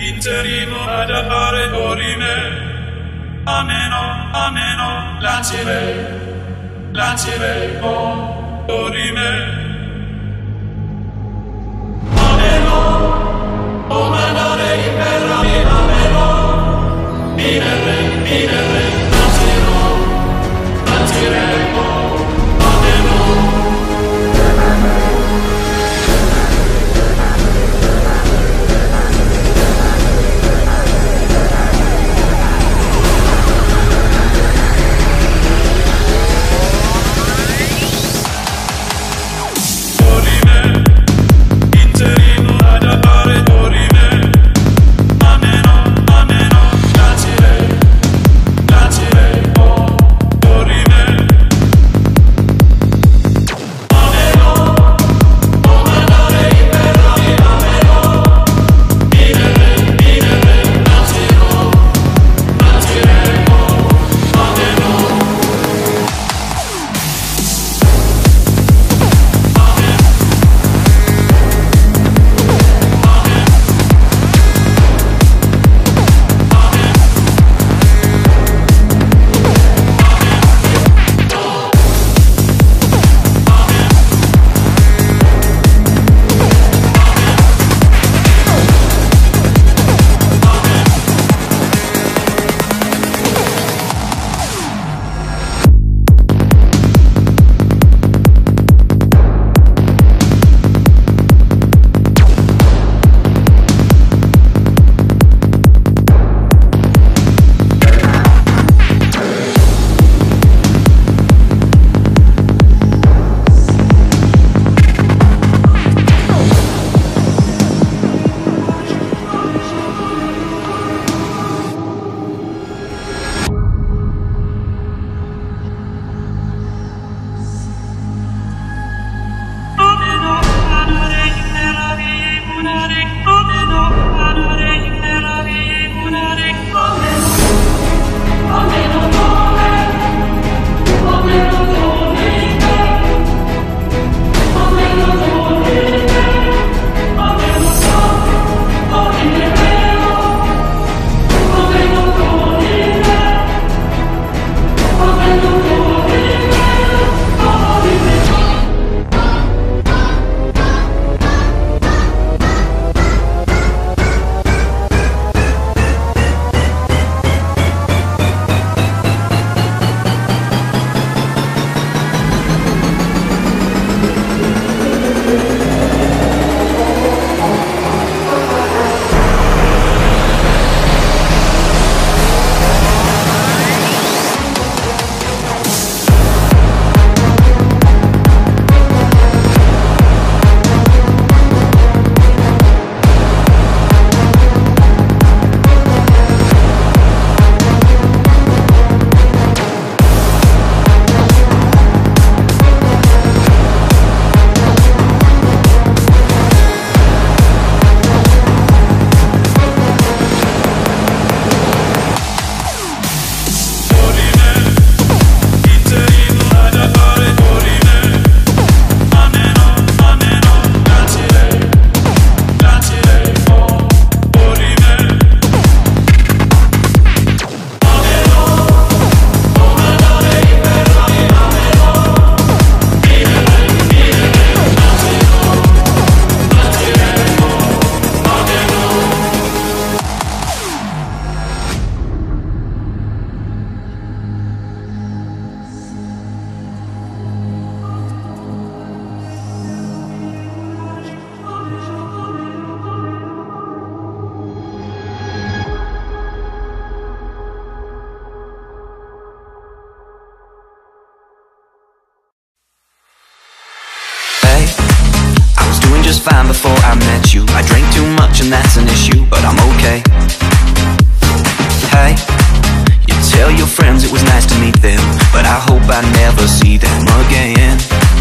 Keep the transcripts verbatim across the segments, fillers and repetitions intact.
interino ad appare dorime. Ameno, ameno, lancirei, lancirei, oh, dorime. Ameno, oh, mandare in terra, ameno, minere, minere, lancirò, lancirei, oh, ameno. Fine before I met you. I drank too much and that's an issue, but I'm okay. Hey, you tell your friends it was nice to meet them, but I hope I never see them again.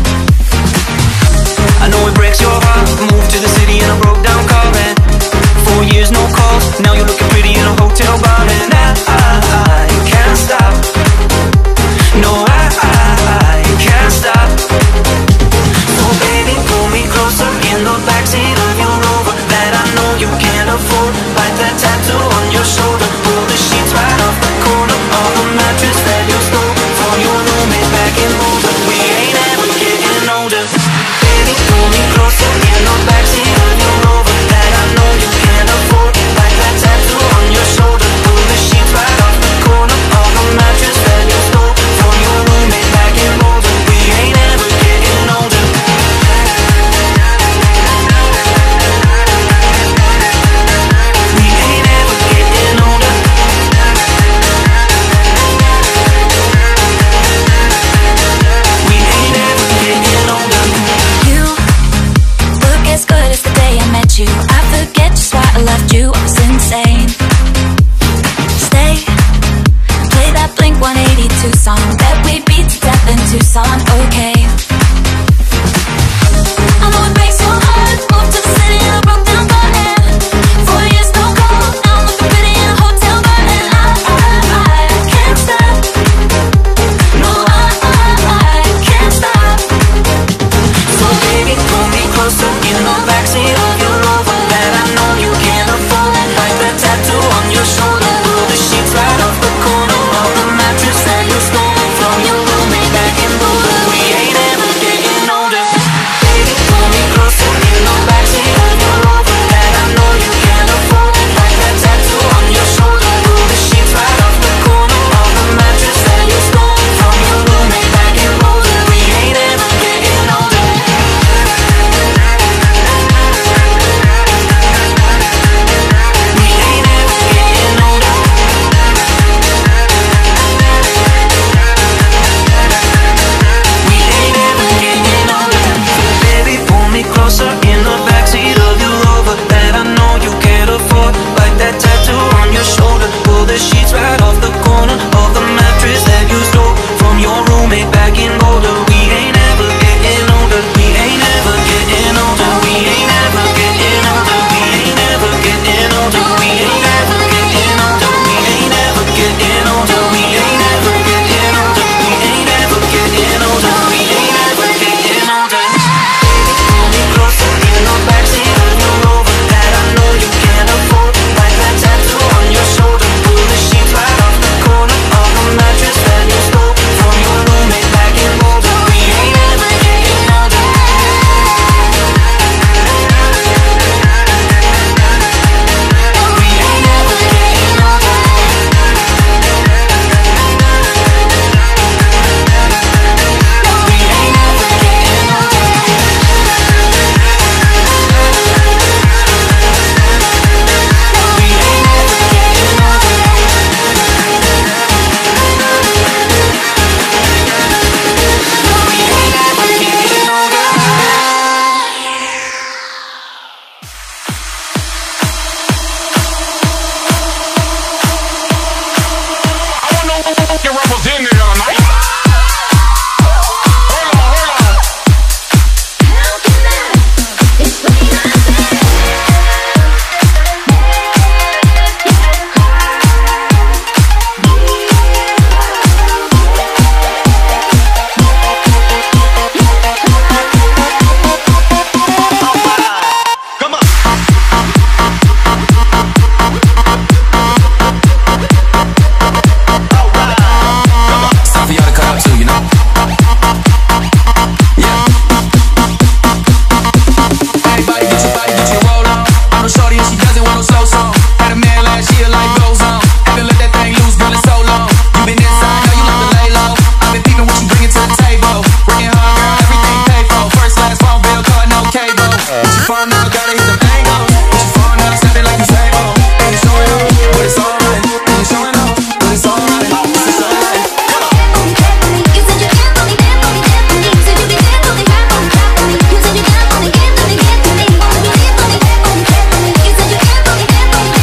I know it breaks your heart, moved to the city in a broke down car, and four years no calls, now you're looking pretty in a hotel bar, and I, I, I can't stop. No, I, I, I can't stop. So baby, pull me closer in the backseat of your Rover that I know you can't afford. Bite that loved you, I was insane. Stay, play that Blink one eighty-two song that we beat to death in Tucson, okay. I know it breaks your heart, moved to the city and I broke down button. Four years no call, now I'm looking pretty in a hotel bar. And I, I, I can't stop. No, I, I, I can't stop. So baby, pull me closer in the backseat of your Rover that I know you can't afford. Like that tattoo on your shoulder, pull the sheets right off the corner of the mattress that you stole from your roommate back in Boulder. We ain't ever getting older. Baby, pull me closer in the backseat of your Rover that I know you can't afford. Like that tattoo on your shoulder, pull the sheets right off the corner of the mattress that you stole from your roommate back in Boulder. We ain't ever getting older. We ain't ever getting older. We ain't ever getting older. Baby, pull me closer in the backseat of your Rover that I know you can't afford. Like that tattoo on your shoulder, pull the sheets right off the corner of the mattress that you stole from your roommate back in Boulder. We ain't ever getting older. We ain't ever getting older. We ain't ever getting older. We ain't ever getting older. We ain't ever getting older. We ain't ever getting older. We ain't ever getting older. We ain't ever getting older. We ain't ever getting older. Baby, pull me closer in the backseat of your Rover that I know you can't afford. Like that tattoo on your shoulder, pull the sheets right off the corner of the mattress that you stole from your roommate back in Boulder. We ain't ever getting older. We ain't ever getting older. We ain't ever getting older. We ain't ever getting older. We ain't ever getting older. I want no fucking rappers in there tonight. Hold on, hold on. Come on. It's time for y'all to cut up too, you know? Yeah. Everybody get your body, get your roll on. I'm no shorty and she doesn't want no slow song. Had a man last year, life goes on. Haven't let that thing loose, girl, it's so long. You been inside, know you like to lay low. I've been peeping what you bringing to the table. Working hard, girl, everything paid for. First class, phone bill, car, no cable. What you phone now, gotta hit them angles. What you phone now, snapping like you Sable. And it's showing up, but it's alright. And it's showing up, but it's alright. It's alright. You said you can't only get, only get to me. You said you be there, only get, only get to me. You said you can't only get, only get to me. Only believe, only get, only get to me. You said you can't only get, only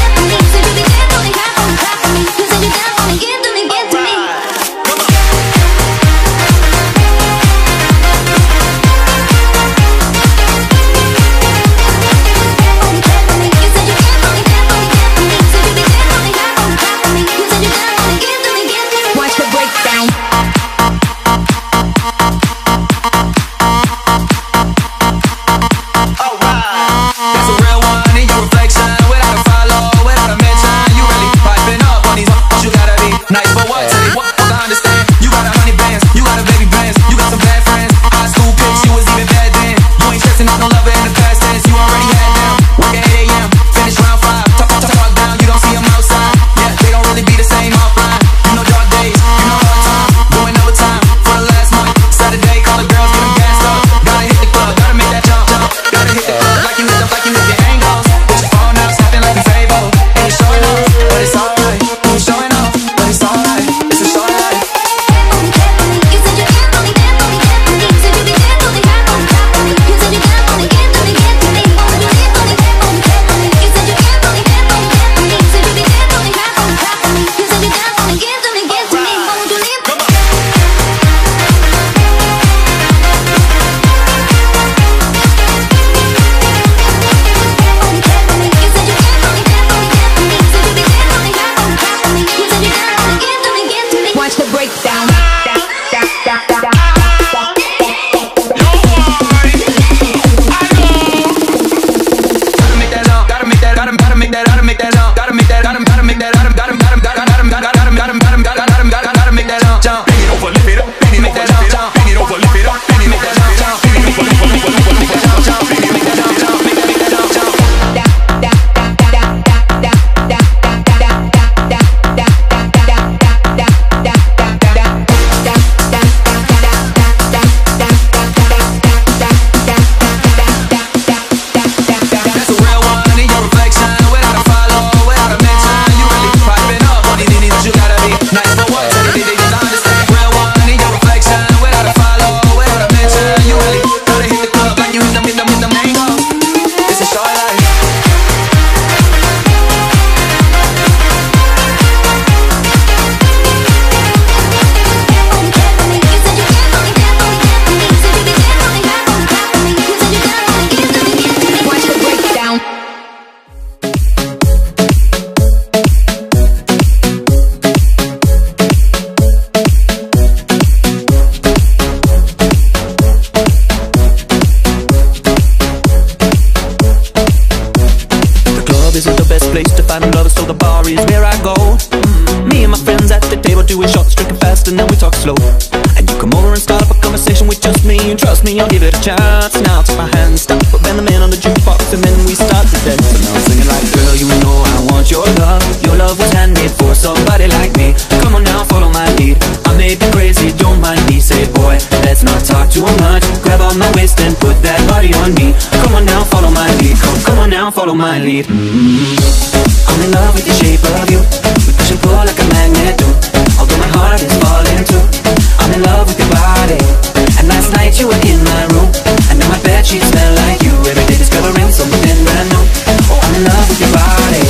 best place to find love, so the bar is where I go. mm. Me and my friends at the table doing shots, drinking fast and then we talk slow. And you come over and start up a conversation with just me, and trust me, I'll give it a chance. Now take my hand, stop, put Ben the Man on the jukebox, and then we start to dance. And I'm singing like, girl, you know I want your love. Your love was handmade for somebody like me. Come on now, follow my lead. I may be crazy, don't mind me. Say, boy, let's not talk too much. Grab on my waist and put that body on me. Come on now, follow my lead. Come, come on now, follow my lead. mm. I'm in love with the shape of you. We push and pull like a magnet do. Although my heart is falling too. I'm in love with your body. And last night you were in my room, and now my bedsheets smell like you. Every day discovering something brand new. Oh, I'm in love with your body.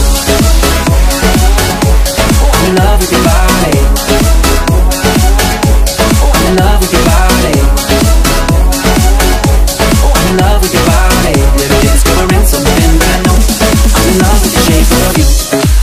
I'm in love with your body. Oh, I'm in love with your body. Oh, I'm in love with your body. Every day discovering something brand new. I'm in love with the shape of you.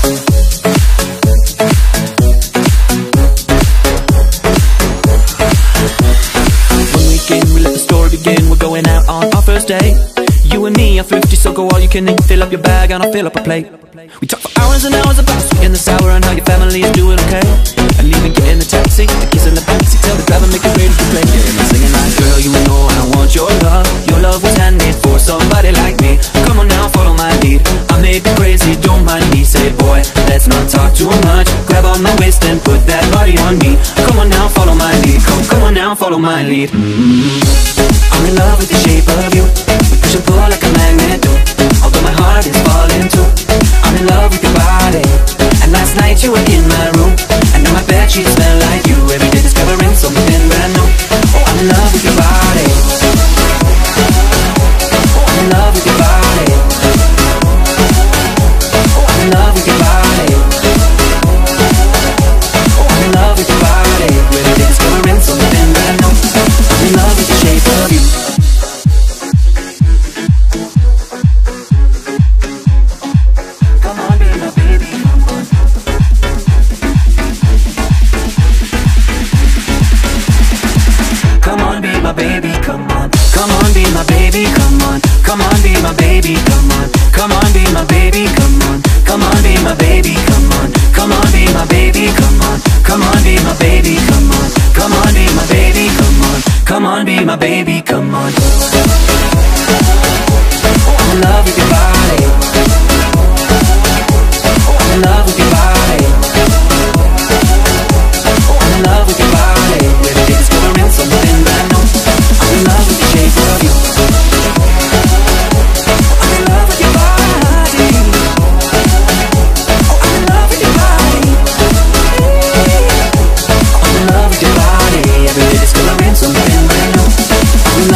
Day. You and me are thrifty, so go all you can eat. Fill up your bag and I'll fill up a plate. We talk for hours and hours about the sweet and the sour, and how your family is doing okay. And even get in the taxi, the kiss in the backseat, tell the driver make it ready to play. Yeah, and I'm singing like, girl, you know I want your love. Your love was handmade for somebody like me. Come on now, follow my lead. I may be crazy, don't mind me. Say, boy, let's not talk too much. Grab on my waist and put that body on me. Come on now, follow my lead. Come, come on now, follow my lead. mm. I'm in love with the shape of you. We push and pull like a magnet do. Although my heart is falling too. I'm in love with your body. And last night you were in my room, and now my bedsheets smell like you. Every day discovering something brand new. Oh, I'm in love with your body. Oh, I'm in love with your body. Oh, I'm in love with your body. Oh, I'm in love with your body. Every day discovering something brand new. I'm in love with the shape of you. Come on, be my baby, come on. Come on, be my baby, come on. Come on, be my baby, come on. Come on, be my baby, come on. Come on, be my baby, come on. Come on, be my baby, come on. Come on, be my baby, come on. Come on, be my baby, come on. Come on, be my baby, come on. Come on, be my baby, come on. I'm in love with your body. I'm in love with your body. I'm in love with your body. Every day discovering something brand new. I'm in love with the shape of you. I'm in love with your body. I'm in love with your body. I'm in love with your body. Every day discovering something brand new. I'm in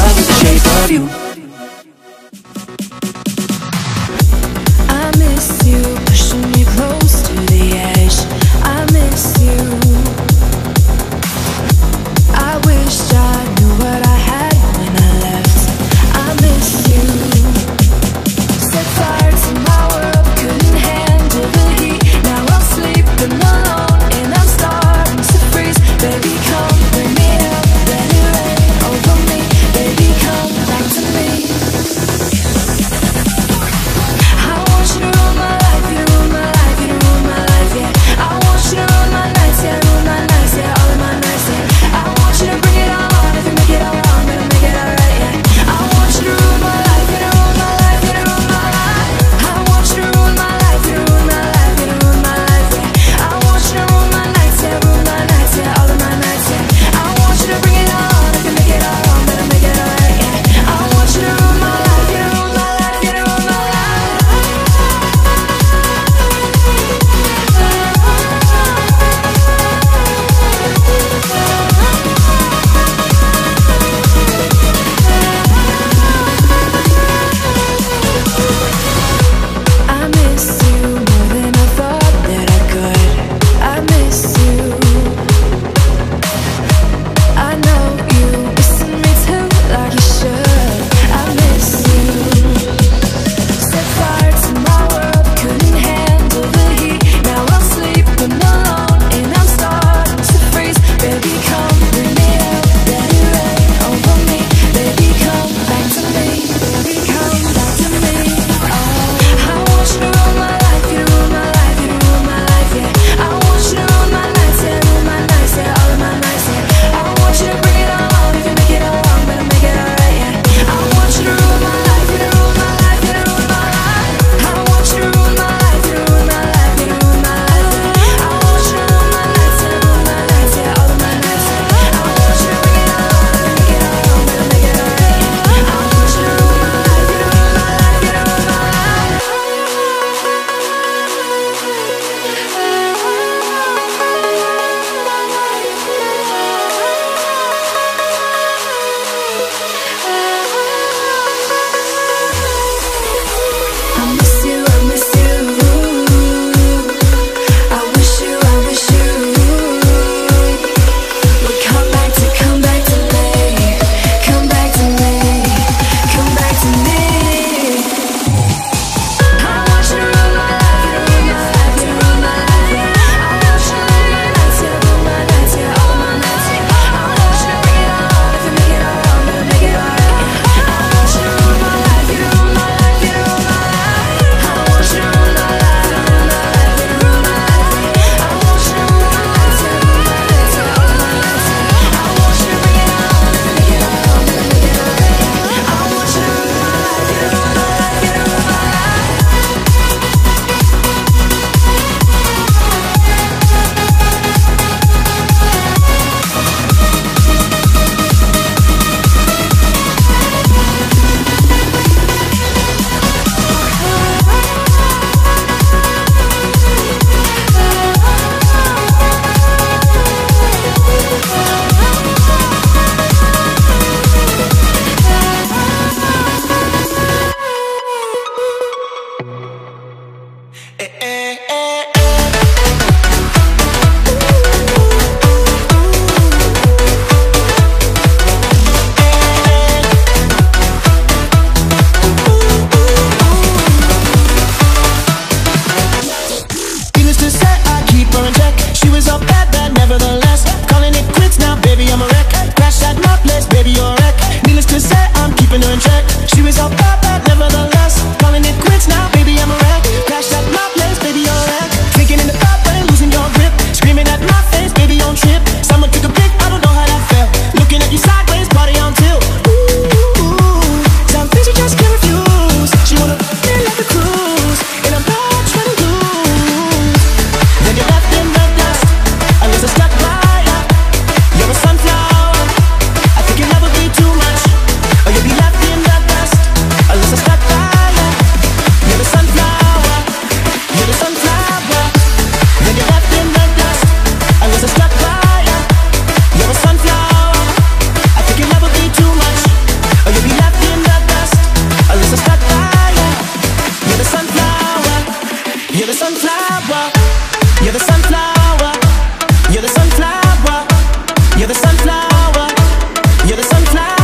Needless to say, I keep her in check. She was all bad, bad, nevertheless. Calling it quits now, baby, I'm a wreck. Crash at my place, baby, you're a wreck. Needless to say, I'm keeping her in check. She was all bad, bad, nevertheless. Calling it quits now, baby, I'm a wreck. Crash at my place, baby, you're a wreck. Thinking in the bad way, losing your grip. Screaming at my face, baby, on trip. Someone took a pic, I don't know how that felt. Looking at you sideways, body on tilt. Ooh, ooh, some things you just can't refuse. She wanna feel like a cruise, and I'm not trying to lose. Then you left in the dust, unless I stuck by ya. You're a sunflower, I think you'll never be too much, or you'll be left in the dust, unless I stuck by ya. You're the sunflower, you're the sunflower. Then you left in the dust, unless I stuck by ya. You're a sunflower, I think you'll never be too much, or you'll be left in the dust, unless I stuck by ya. You're the sunflower, you're the sunflower. You're the sunflower, you're the sunflower, you're the sunflower, you're the sunflower.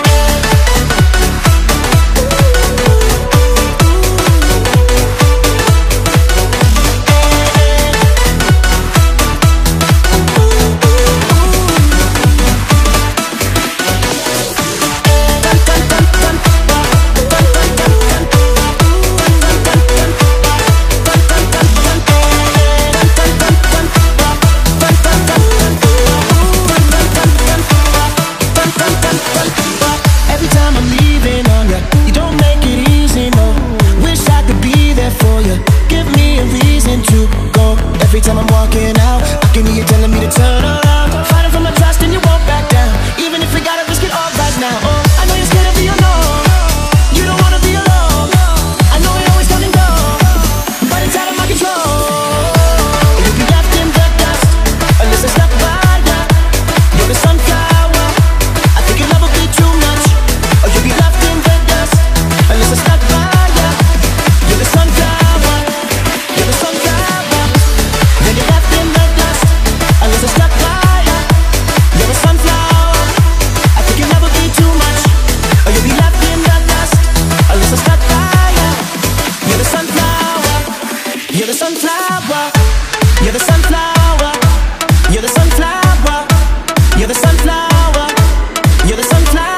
Every time I'm leaving on ya, you don't make it easy, no. Wish I could be there for you, give me a reason to go. Every time I'm walking out, I can hear you telling me to turn around. Fighting for my trust and you won't back down, even if we gotta risk it all right now. Oh, I know you're scared of being alone, you don't wanna be alone. I know it always come and go, but it's out of my control. You'll be left in the dust, unless I stuck by ya. You're the sunflower, I think you'll never be too much, or you'll be left in the dust, unless I stuck by ya. You're the sunflower, you're the sunflower. Then you're left in the dust, unless I stuck by ya. You're a sunflower, I think you'll never be too much, or you'll be left in the dust, unless I stuck by ya. You're the sunflower, you're the sunflower, you're the sunflower, you're the sunflower, you're the sunflower, you're the sunflower.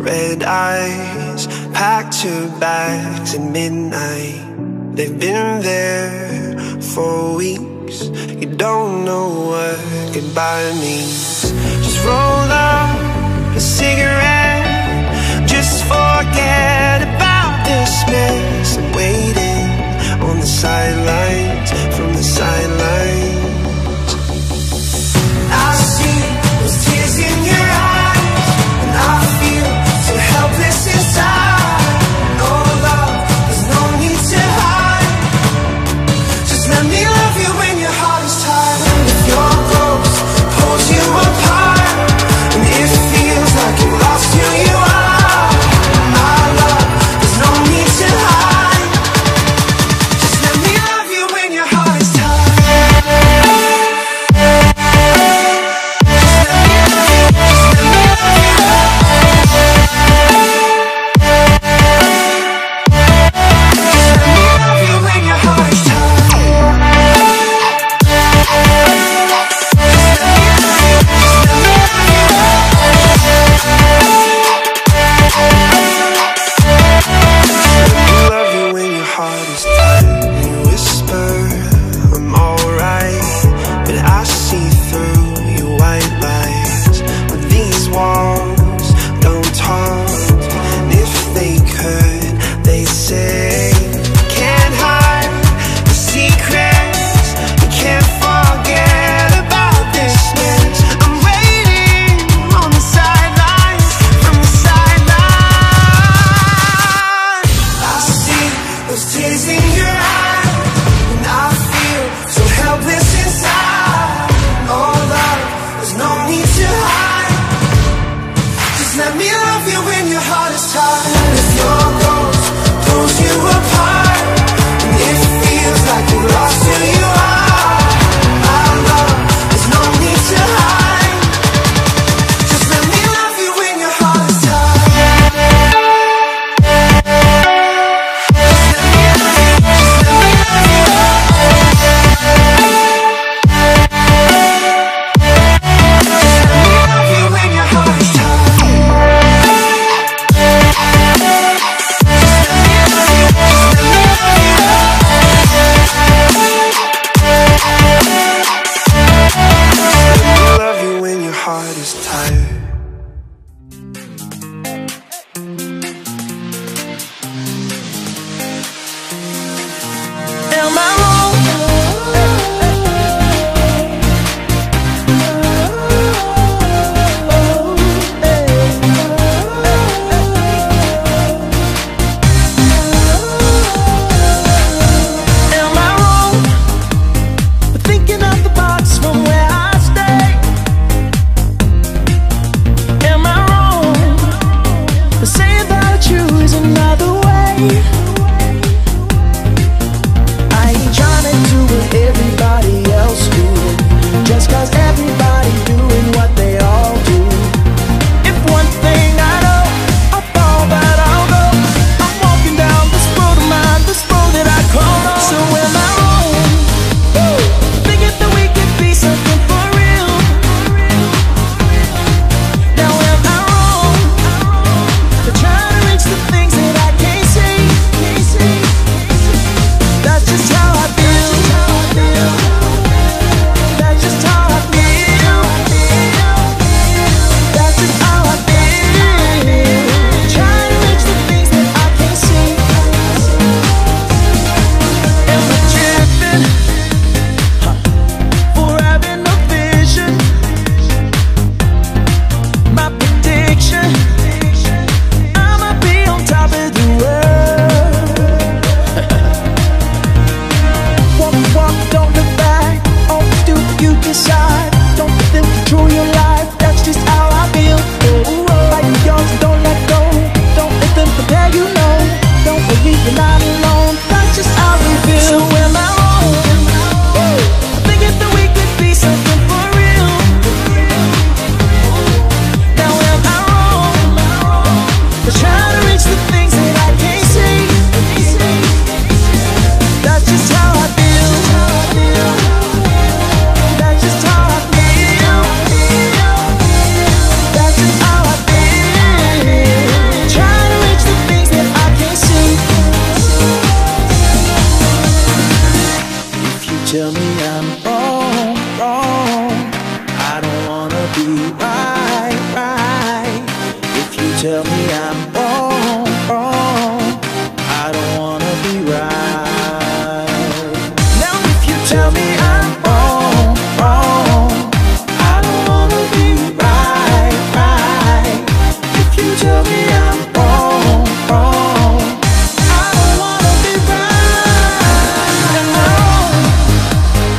red eyes, packed her bags at midnight. They've been there for weeks. You don't know what goodbye means. Just roll up a cigarette, just forget about this mess, and waiting on the sidelines, from the sidelines. I see those tears in your eyes, and I feel so helpless inside. No love, there's no need to hide. Just let me love you when your heart is tired. If your ghost pulls you apart, and it feels like you lost who you are, my love, there's no need to hide. tell me I'm wrong, wrong, I don't wanna be right, right. If you tell me I'm wrong, wrong, I don't wanna be right. Now if you tell me I'm wrong, wrong, I don't wanna be right, right. If you tell me I'm wrong, wrong, I don't wanna be right. And wrong,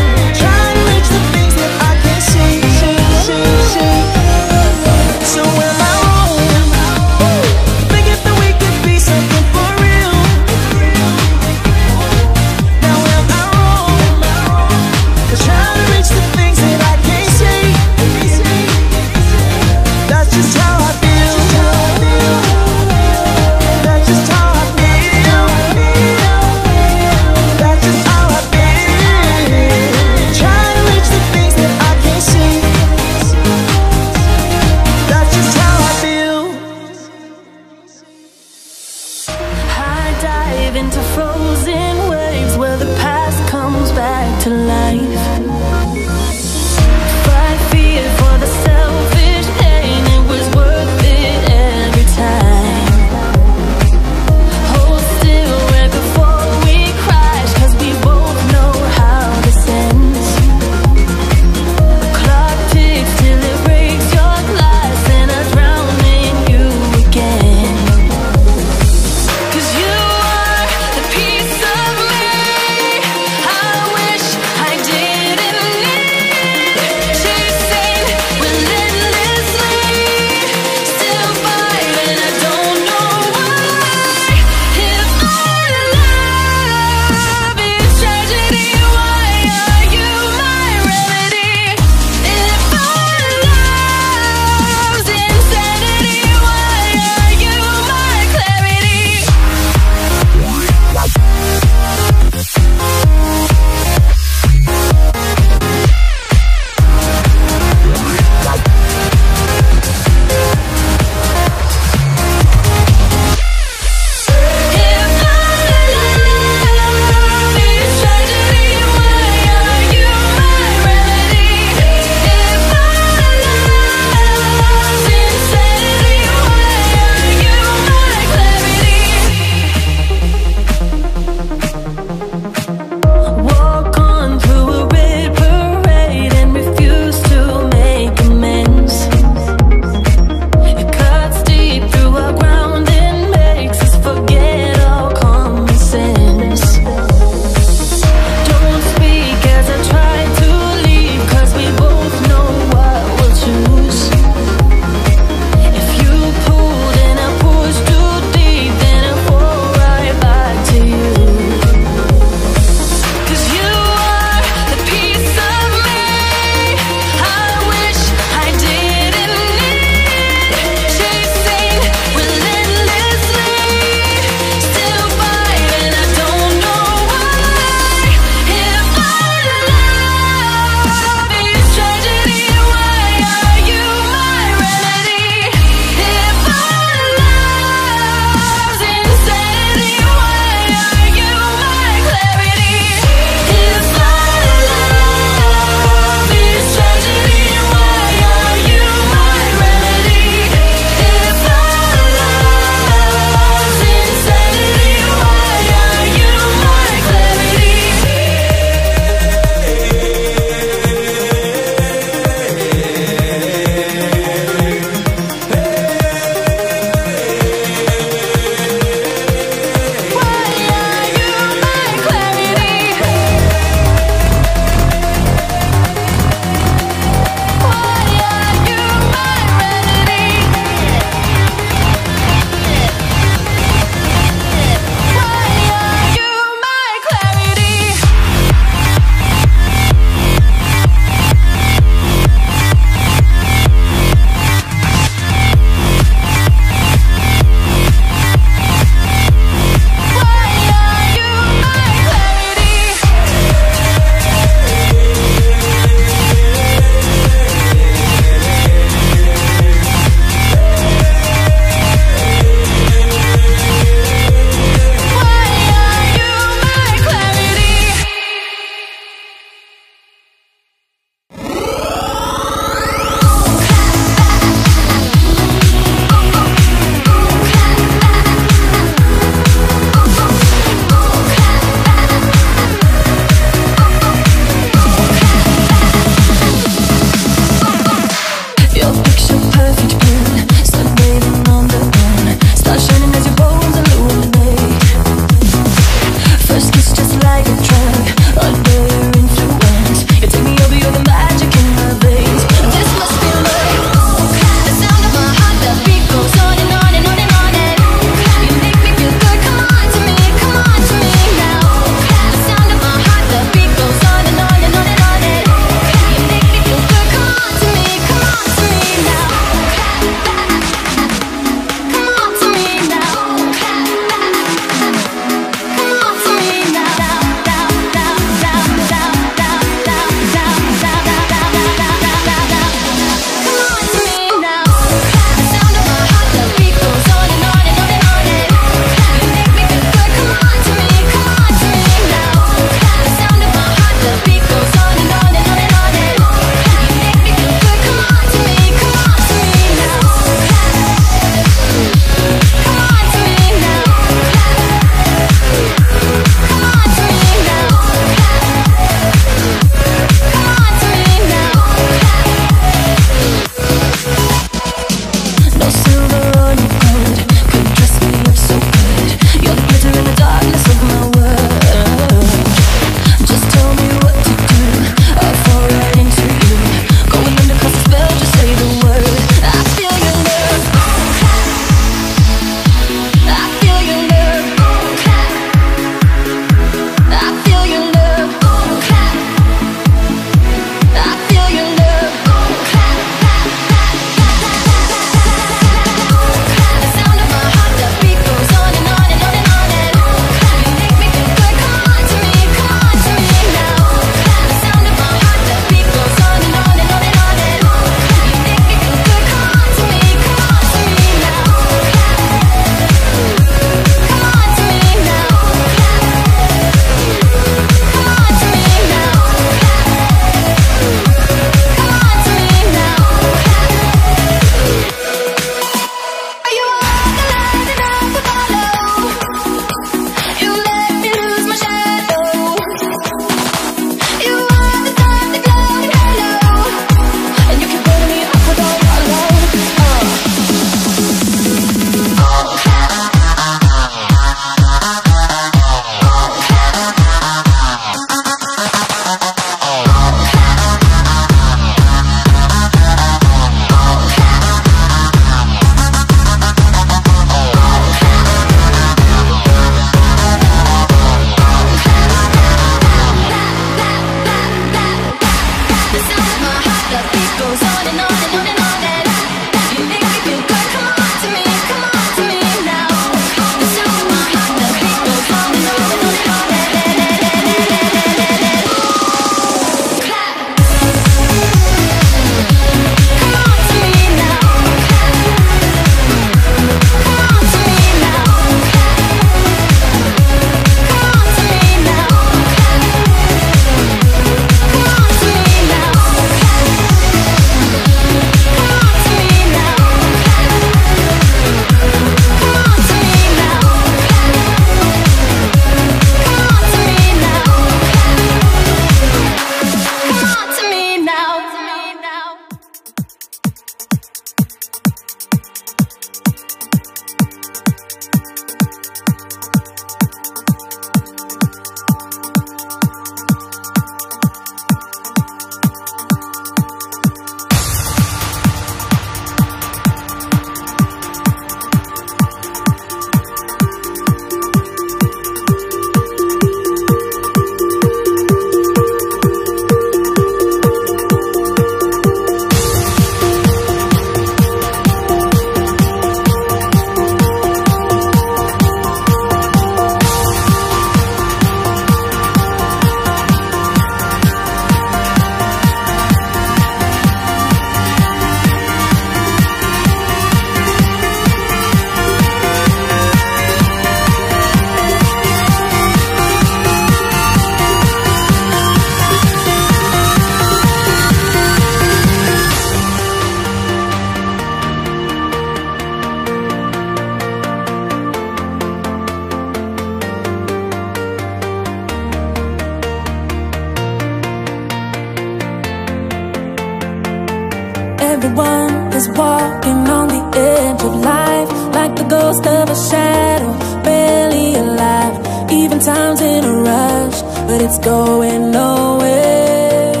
Everyone is walking on the edge of life, like the ghost of a shadow, barely alive. Even time's in a rush, but it's going nowhere.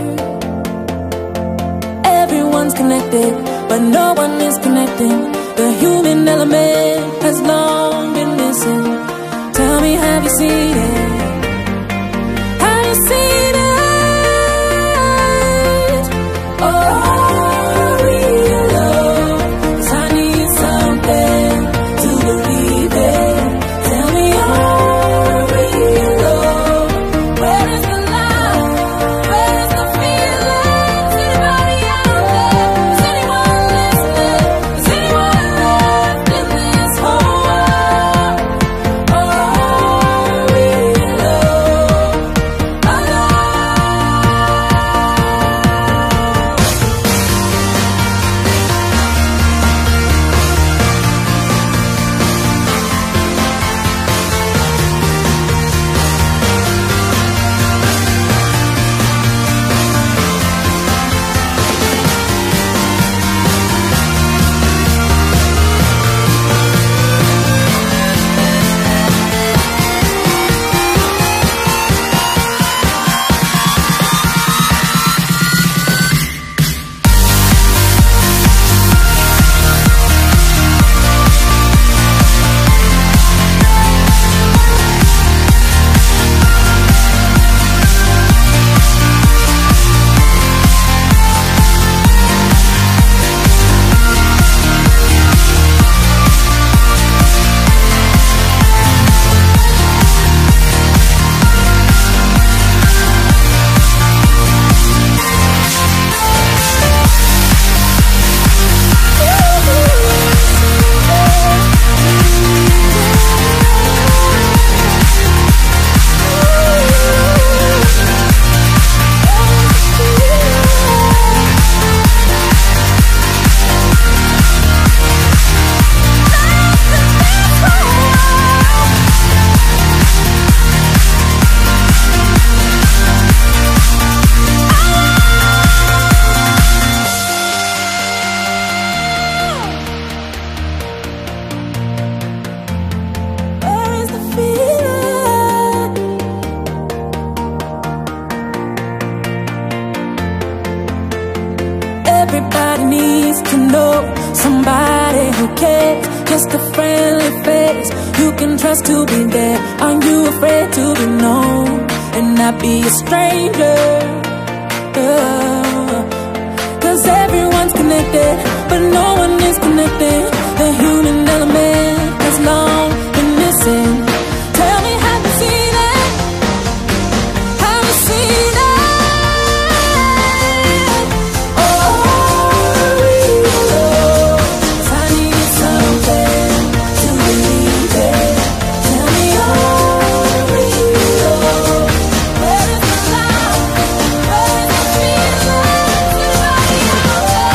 Everyone's connected, but no one is connecting. The human element has long been missing. Tell me, have you seen it? Have you seen it? Oh. Everybody needs to know somebody who cares. Just a friendly face you can trust to be there. Are you afraid to be known and not be a stranger? Uh, Cause everyone's connected, but no one is connected. The human element has long been missing. Tell me, have you seen it? Have you seen it? Oh,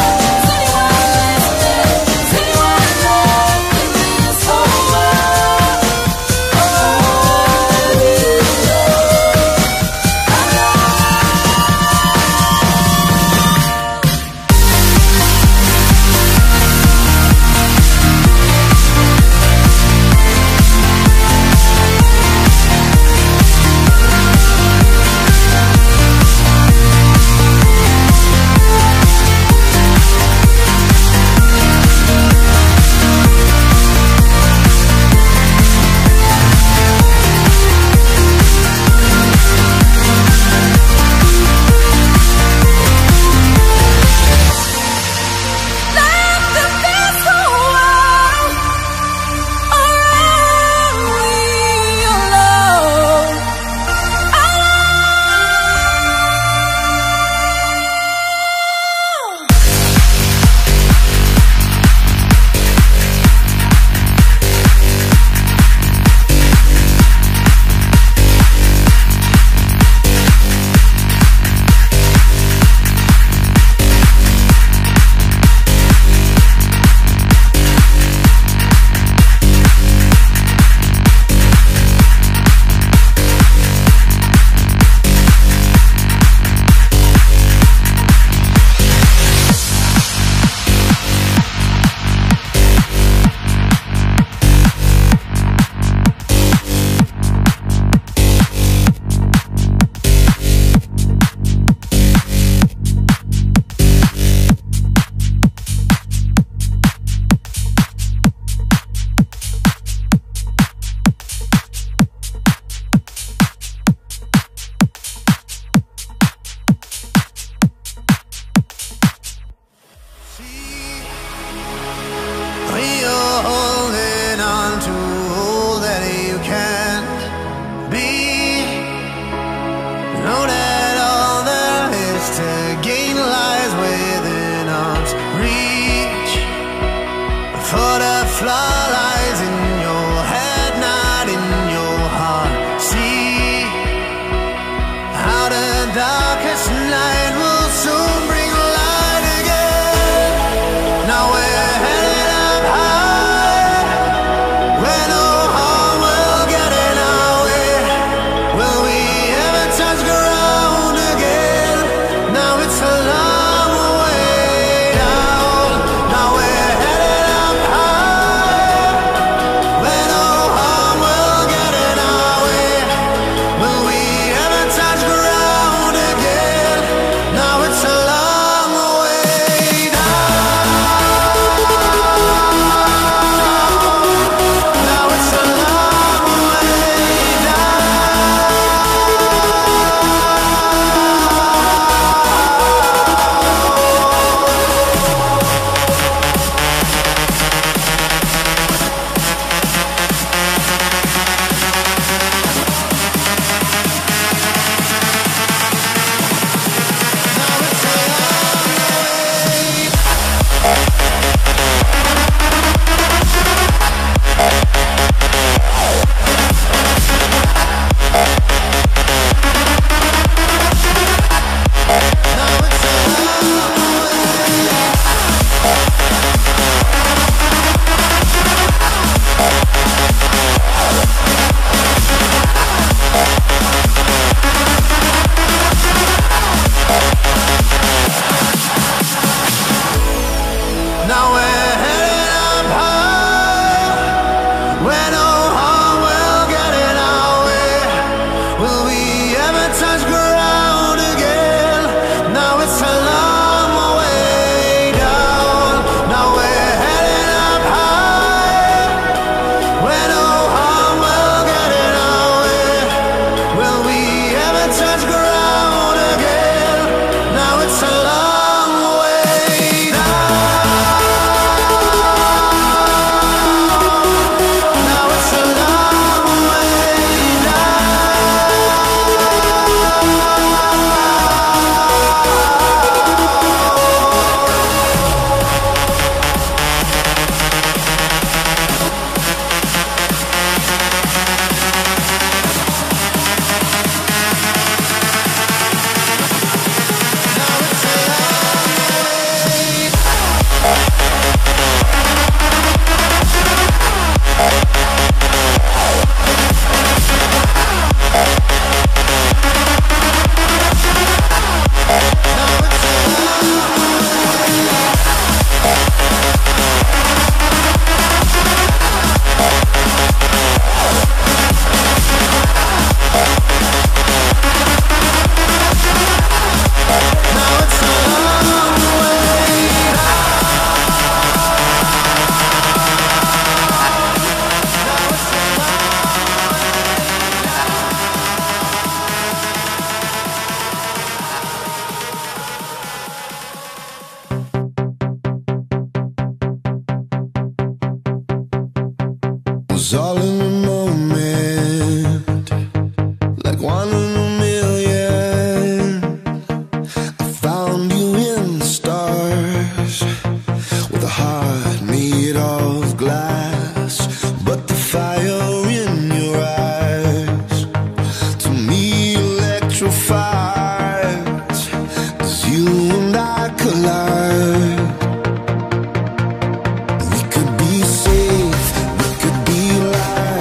Butterfly lies in your head, not in your heart. See how the darkest night will soon bring light again. Now we're headed up high, where no harm will get in our way. Will we ever touch ground again? Now it's a long way down. Now we're headed up high, where no harm will get in our way. Will we ever touch ground again? Now it's a long way down. Now it's a long way Now we're headed up high, where no harm will get in our way. Will we ever touch ground again? Now it's a long way down. Now we're headed up high, where no harm will get in our way. Will we ever touch ground again? Now it's a long way down. Now it's a long way was all in a moment, like one in a million. I found you in the stars, with a heart made of glass. But the fire in your eyes, to me electrifies, 'cause you and I collide. We could be safe, we could be light.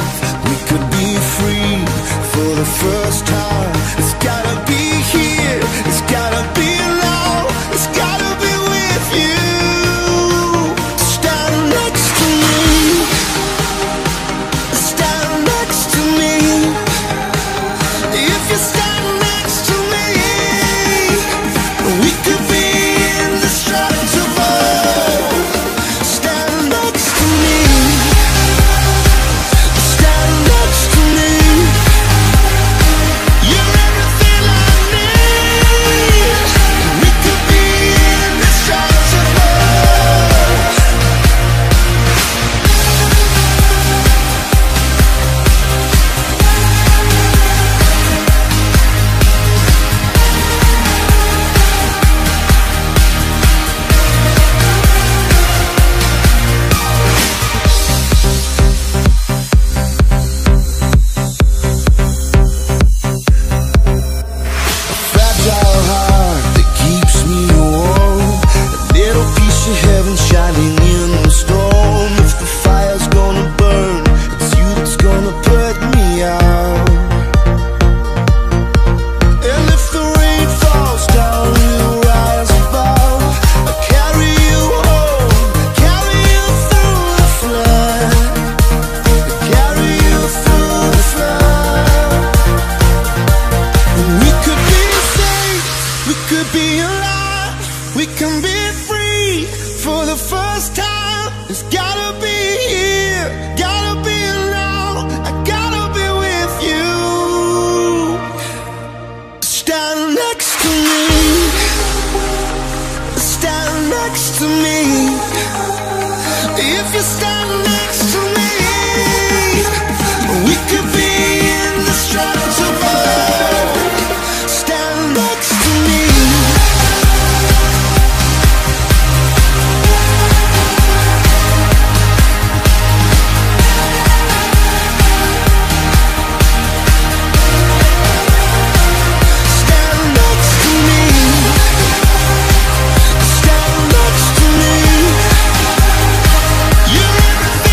see heaven shining in the storm. If the fire's gonna burn, it's you that's gonna put me out. And if the rain falls down, we'll rise above. I'll carry you home, carry you through the flood, carry you through the flood. And we could be safe, we could be alive, we can be free for the first time. It's gotta be here, gotta be now. I gotta be with you. Stand next to me, stand next to me. If you stand next to me, we could be in the stars above. Stand next to me. Stand next to me. Stand next to me. You're everything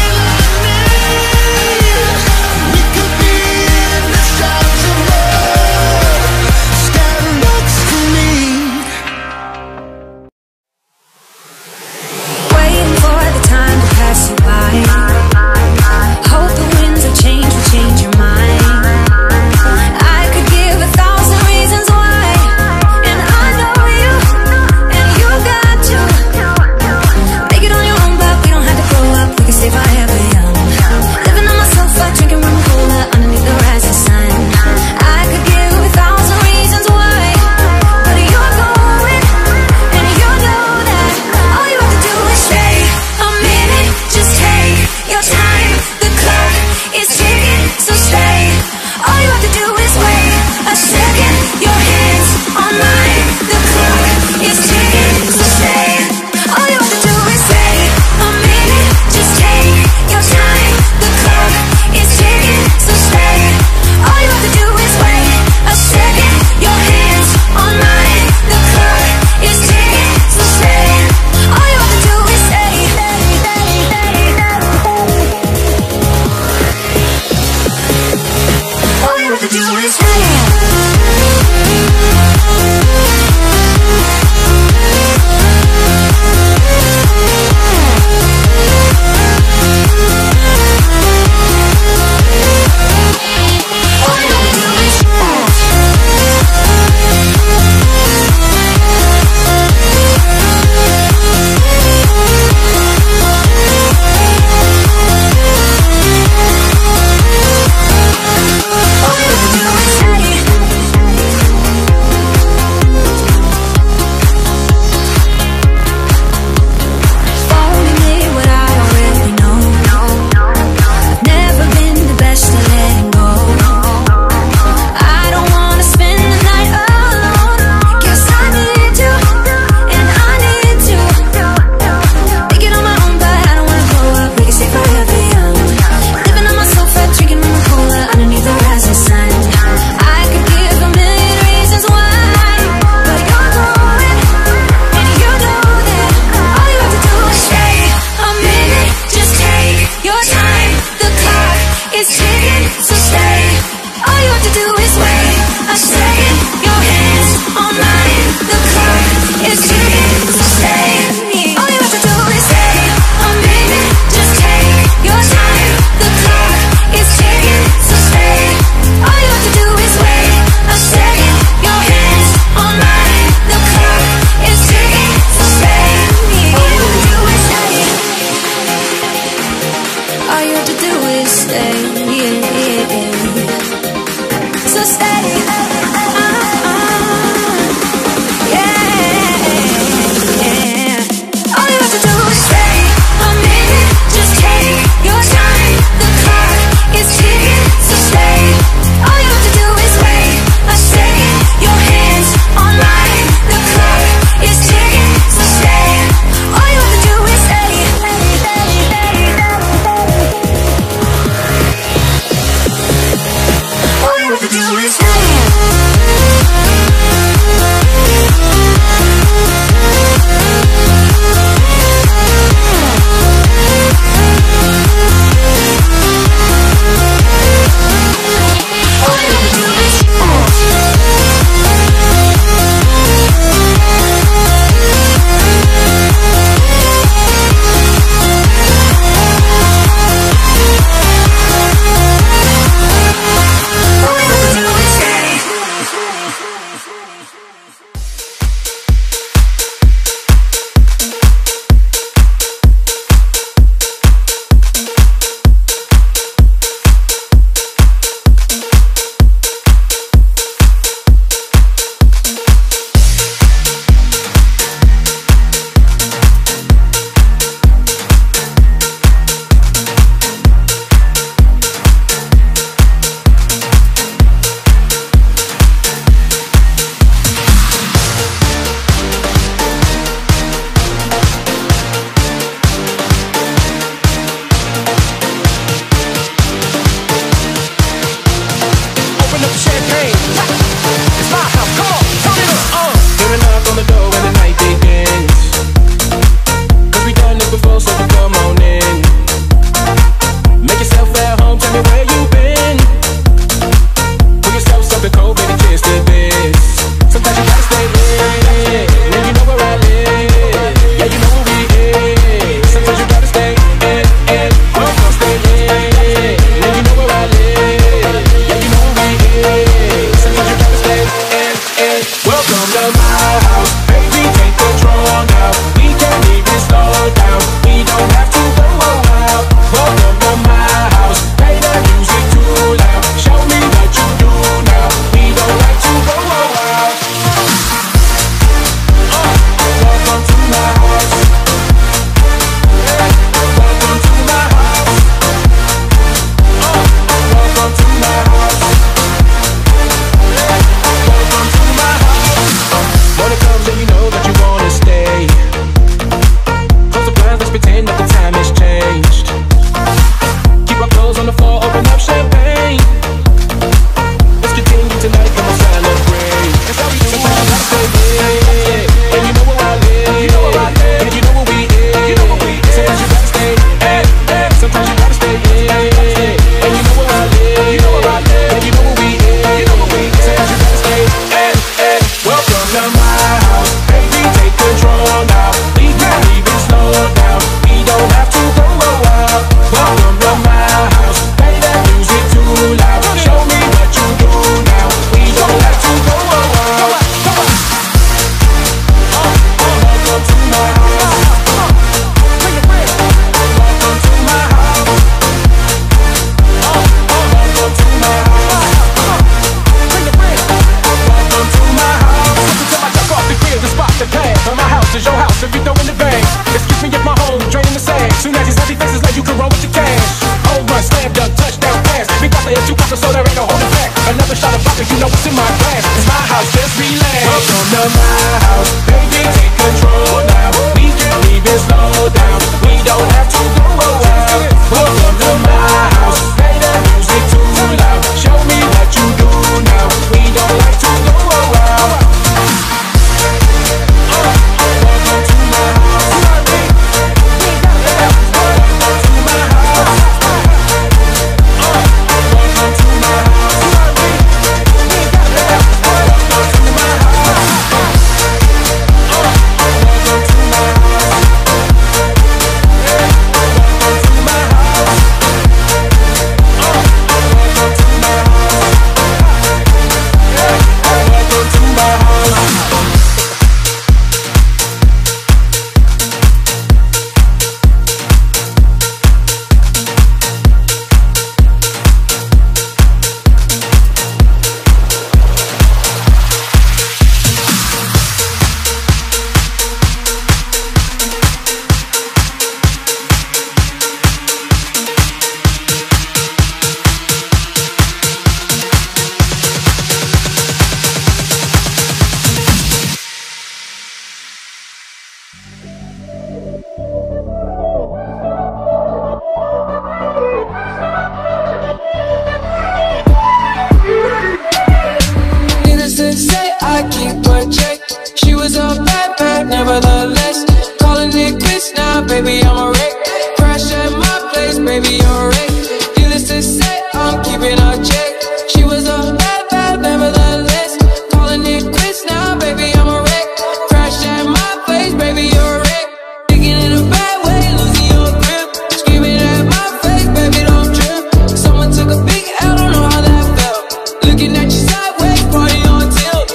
now, baby, I'm a wreck. Crash at my place, baby, you're a wreck. Needless to say, I'm keeping her check. She was a bad, bad, nevertheless. Calling it quits now, baby, I'm a wreck. Crash at my place, baby, you're a wreck. Thinking in a bad way, losing your grip. Screaming at my face, baby, don't trip. Someone took a big L, don't know how that felt. Looking at you sideways, party on tilt.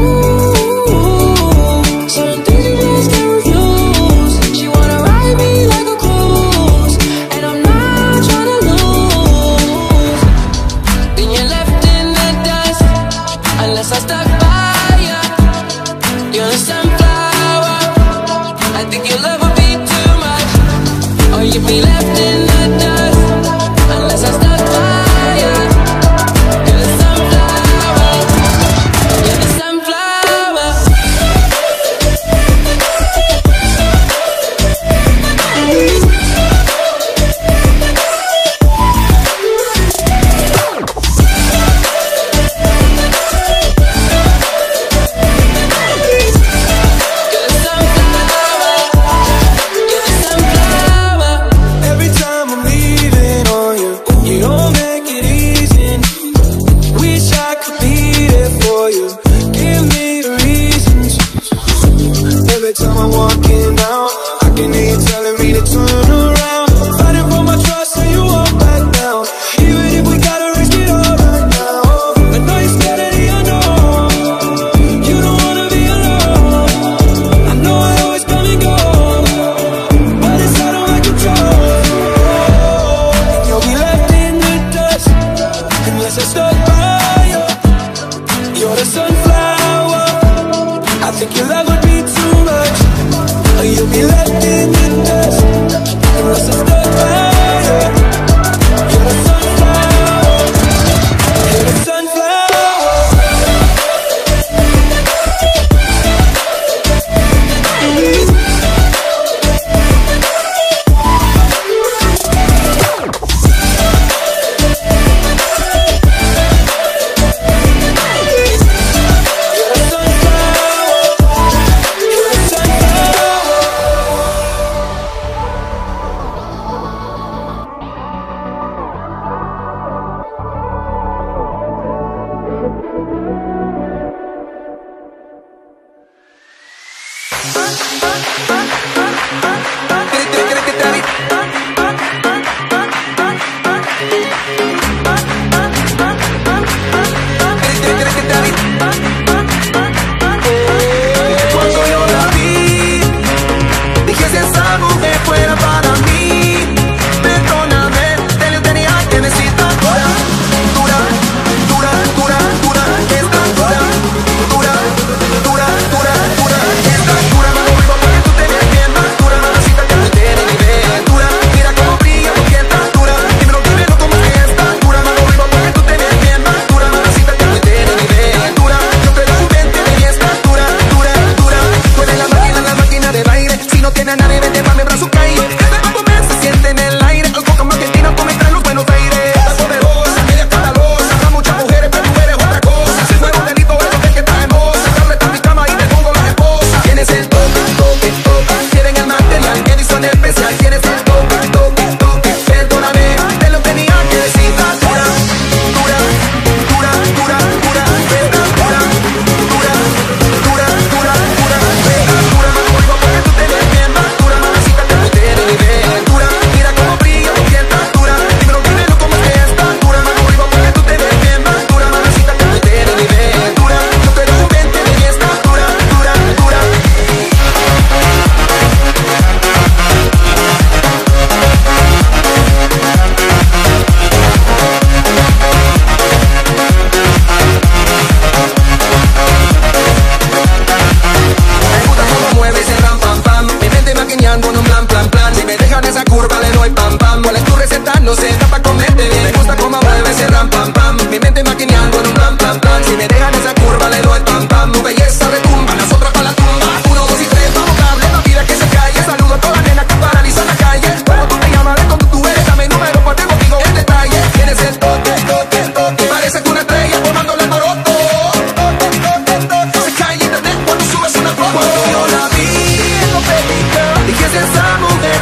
Ooh, certain things you just can't refuse. She wanna ride me like a cruise, and I'm not trying to lose. Then you're left in the dust, unless I stuck by ya. You're a sunflower. I think your love would be too much, or you'd be left in the dust, unless I stuck by ya. You're the sunflower. You're the sunflower. Every time I'm leaving on you, you don't make it easy. Wish I could be there for you. Give me the reasons. Every time I'm walking out, I can hear you telling me to turn around. Fighting for my trust, so you walk back down. Even if we gotta risk it all right now. I know you're scared of the unknown. You don't wanna be alone. I know I always come and go, but it's out of my control. And you'll be left in the dust, unless I stuck by you. You're the sunflower. I think your love would be too much, or you'll be left in the dust, unless I stuck by you. You're the sunflower. You're the sunflower. Cuando yo la vi, dije si esa mujer fuera para mí. Perdóname, te lo tenía que decir tan dura, dura, dura, dura, dura, es tan dura, dura, dura, dura, dura, es tan dura, mano vivo porque tú te ves bien más dura, mamacita que me tiene nivel, dura, mira cómo brilla tu piel tan dura, dímelo, dímelo cómo es tan dura, mano vivo porque tú te ves bien más dura, mamacita que me tiene nivel, dura, yo te doy un veinte de mi estatura, dura, dura, tú eres la máquina, la máquina de baile, si no tienes a nadie vente pa' mi brazo caído, este cuerpo me se siente en el aire, algo como argentino como entre los buenos aires, estás poderosa, media escandalosa, habrá muchas mujeres pero tú eres otra cosa, si no es un delito es porque que estás hermosa, darle a mi cama y te pongo la esposa, tienes el toque, toque, toque, quieren el material, edición especial, tienes el toque, toque, toque, perdóname, te lo tenía que decir, tan dura, dura, dura, dura, dura, verdad, dura, dura, dura, dura, dura, verdad, dura, mano vivo porque tú te ves bien más dura, mamacita que me tiene nivel, dura, mira cómo brilla tu piel tan dura, dímelo, dímelo cómo es tan dura, mano vivo porque tú te ves bien más dura, mamacita que me tiene nivel, dura, yo te doy un veinte de mi estatura, dura, dura. Me gusta cómo mueve ese ram pam pam, mi mente maquineando en un plan plan plan, si me dejan esa curva le doy pam pam, cuál es tu receta no sé, está pa' comerte bien, me gusta cómo mueve ese ram pam pam, mi mente maquineando en un plan plan plan, si me dejan esa curva le doy pam pam, tu belleza retumba, las otras pa' la tumba, uno, dos y tres, vamos cable, no pidas que se calle, saludo a todas las nenas que paralizan la calle, cuando tú te llamas de cuando tú eres, dame el número pa' te contigo en detalle, tienes el toque, toque, toque, pareces una estrella formando el alboroto, toque, toque, toque, se cae en internet cuando subes una foto, cuando yo la vi, no te dije si esa mujer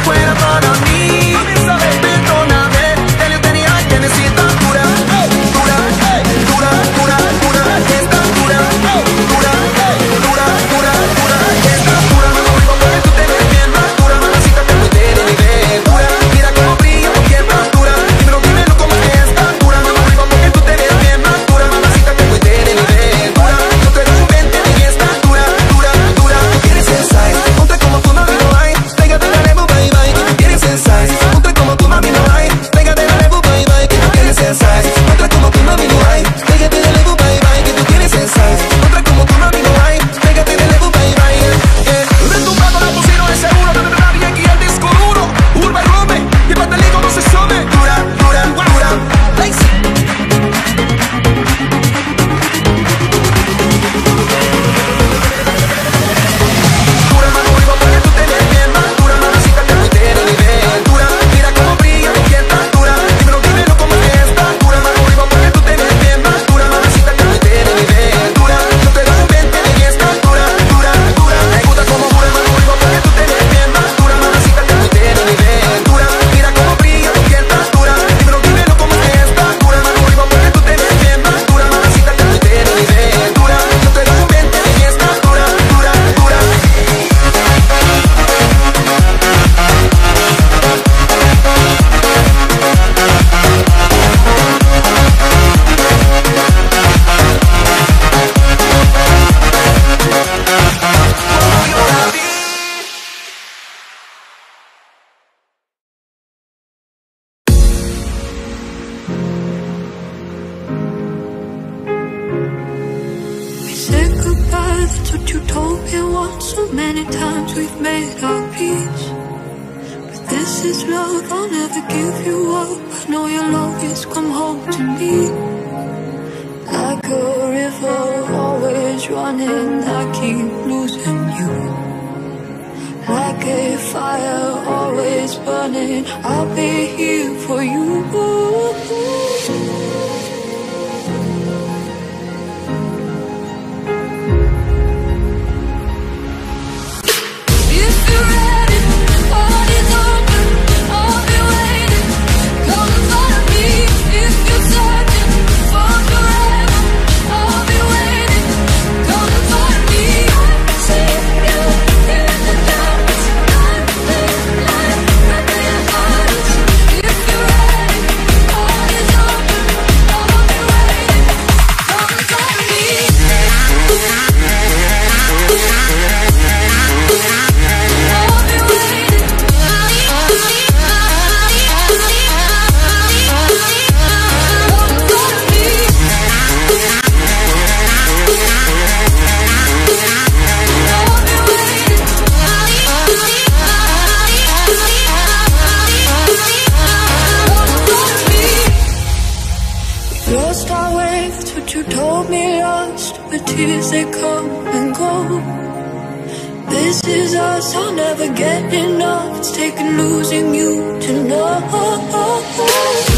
been once, so many times we've made our peace. But this is love, I'll never give you up. I know you'll always come home to me. Like a river, always running, I keep losing you. Like a fire, always burning, I'll be here for you. If you're ready, heart is open, I'll be waiting. Come find me. If you're searching for forever, I'll be waiting. Come find me. I see you in the darkness, right there, right where your heart is. If you're ready, heart is open, I'll be waiting. Come find me. Lost our way, that's what you told me lost. But tears, they come and go. This is us, I'll never get enough. It's taken losing you to know.